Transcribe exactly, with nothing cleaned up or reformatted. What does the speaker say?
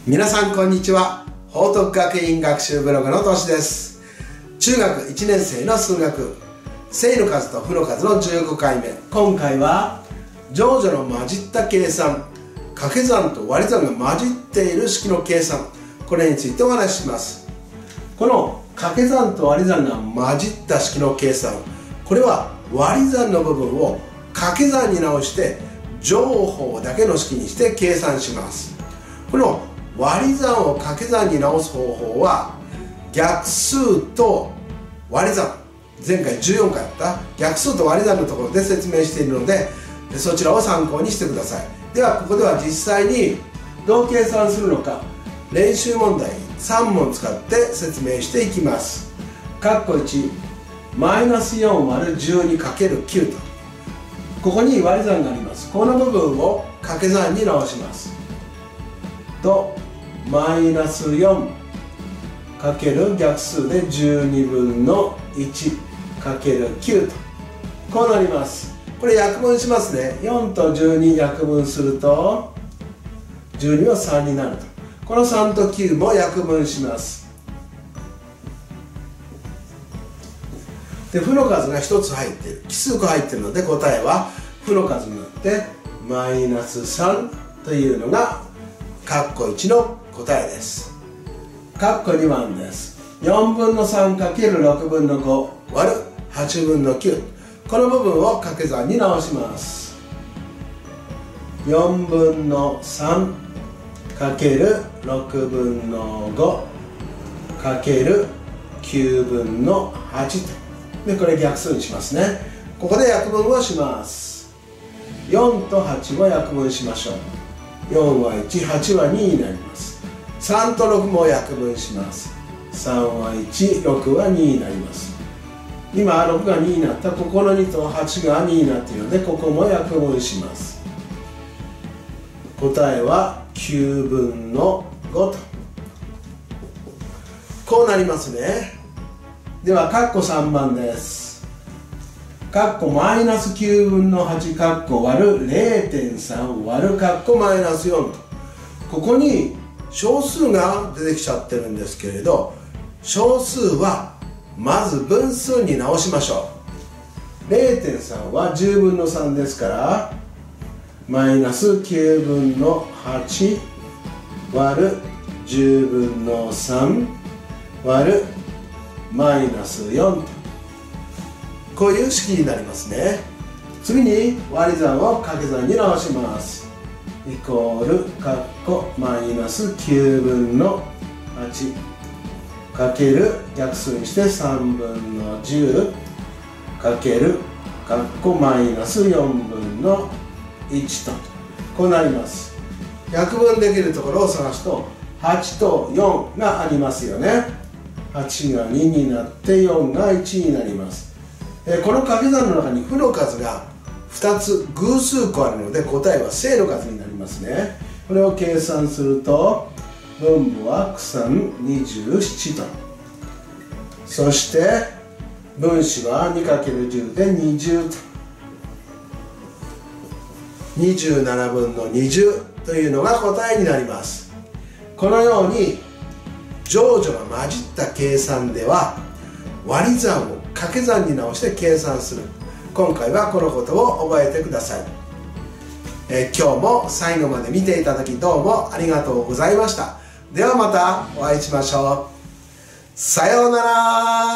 皆さんこんにちは。報徳学院学習ブログのとしです。中学いちねん生の数学、正の数と負の数のじゅうごかいめ。今回は乗除の混じった計算、掛け算と割り算が混じっている式の計算、これについてお話しします。この掛け算と割り算が混じった式の計算、これは割り算の部分を掛け算に直して乗法だけの式にして計算します。この割り算を掛け算に直す方法は逆数と割り算、前回じゅうよんかいやった逆数と割り算のところで説明しているので、そちらを参考にしてください。ではここでは実際にどう計算するのか、練習問題さん問使って説明していきます。括弧いち、マイナスよん割るじゅうにかけるきゅうと、ここに割り算があります。この部分を掛け算に直しますと、マイナスよんかける逆数でじゅうにぶんのいちかけるきゅうと、こうなります。これ約分しますね。よんとじゅうに約分するとじゅうにはさんになると、このさんときゅうも約分します。で負の数がひとつ入っている、奇数個入っているので答えは負の数になってマイナスさんというのが括弧いちの答えです。括弧にばんです。よんぶんのさんかけるろくぶんのご割るはちぶんのきゅう、この部分を掛け算に直します。よんぶんのさんかけるろくぶんのごかけるきゅうぶんのはちと、でこれ逆数にしますね。ここで約分をします。よんとはちも約分しましょう。よんはいち、はちはにになります。さんとろくも約分します。さんはいち、ろくはにになります。今ろくがにになった、ここのにとはちがにになっているので、ここも約分します。答えはきゅうぶんのごと、こうなりますね。では括弧さんばんです。括弧マイナスきゅうぶんのはち括弧割る れいてんさん 割る括弧マイナスよんと、ここに小数が出てきちゃってるんですけれど、小数はまず分数に直しましょう。 れいてんさん はじゅうぶんのさんですから、マイナスきゅうぶんのはち割るじゅうぶんのさん割るマイナスよんと、こういう式になりますね。次に割り算を掛け算に直します。イコール括弧マイナスきゅうぶんのはちかける逆数にしてさんぶんのじゅうかける括弧マイナスよんぶんのいちと、こうなります。約分できるところを探すとはちとよんがありますよね。はちがにになってよんがいちになります。えこの掛け算の中に負の数がふたつ偶数個あるので、答えは正の数になりますね。これを計算すると分母はさんにじゅうななと、そして分子は にかけるじゅう でにじゅうと、にじゅうななぶんのにじゅうというのが答えになります。このように乗除が混じった計算では割り算を掛け算に直して計算する。今回はこのことを覚えてください。えー、今日も最後まで見ていただきどうもありがとうございました。ではまたお会いしましょう。さようなら。